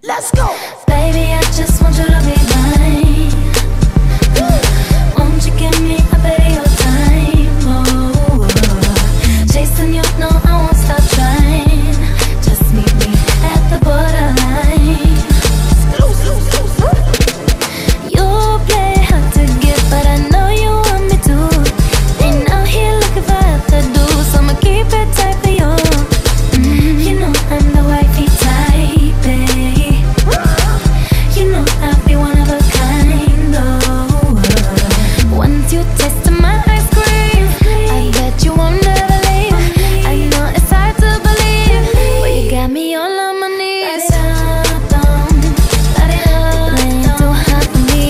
Let's go. Baby, I just want you to be mine. Won't you give me a bit of your time? Oh, chasing you, no, I won't stop trying. Just meet me at the borderline. You play hard to get, but I know you want me to. Ain't out here looking for to do, so I'ma keep it tight for you. You know I'm the wifey type, babe. You know I'll be one of a kind, oh. Once you taste my ice cream, I bet you won't never leave. I know it's hard to believe, but you got me all on my knees. Playing too hard for me.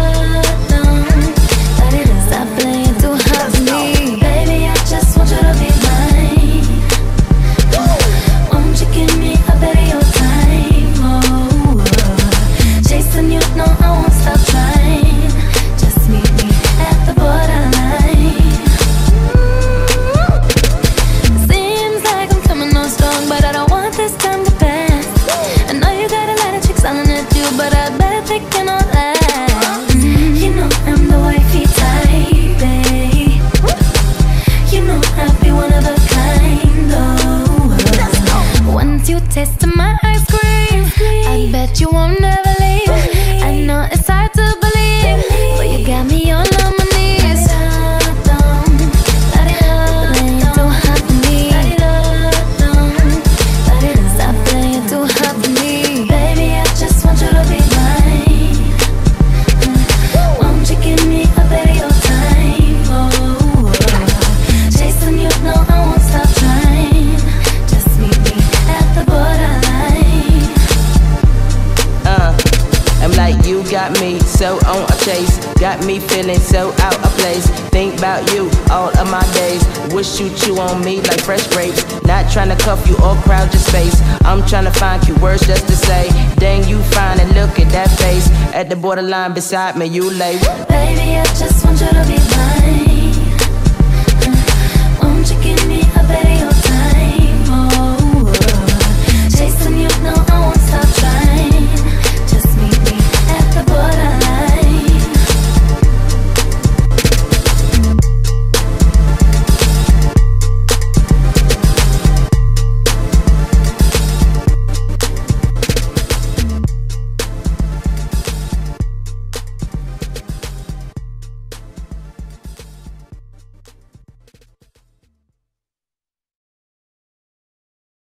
Stop playing too hard for me. Baby, I just want you to be mine. Won't you give me a bit of your time? Oh, chasing you, no, I won't stop trying. Just meet me at the borderline. Seems like I'm coming on strong, but I don't want this time to pass. I know you got a lot of chicks hollering at you, but I bet they can all last. You know I'm the wifey type, babe. You know I'll be one of a kind, oh. Once you taste my ice cream, I bet you won't never leave. I know it's hard to believe, but you got me all on my knees. Playing too hard for me. Stop playing too hard for me. Baby, I just want you to be mine. Won't you give me a bit of your time? Oh, chasing you, no, I won't stop trying. Just meet me at the borderline. I'm like, you got me so on a chase, got me feeling so out of place. Think about you all of my days. Wish you chew on me like fresh grapes. Not trying to cuff you or crowd your space. I'm trying to find cute words just to say. Dang, you fine and look at that face. At the borderline beside me, you lay. Baby, I just want you to be mine.